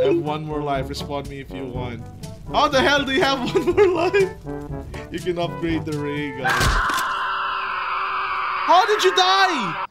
I have one more life. Respawn me if you want. How the hell do you have one more life? You can upgrade the ray, guys. How did you die?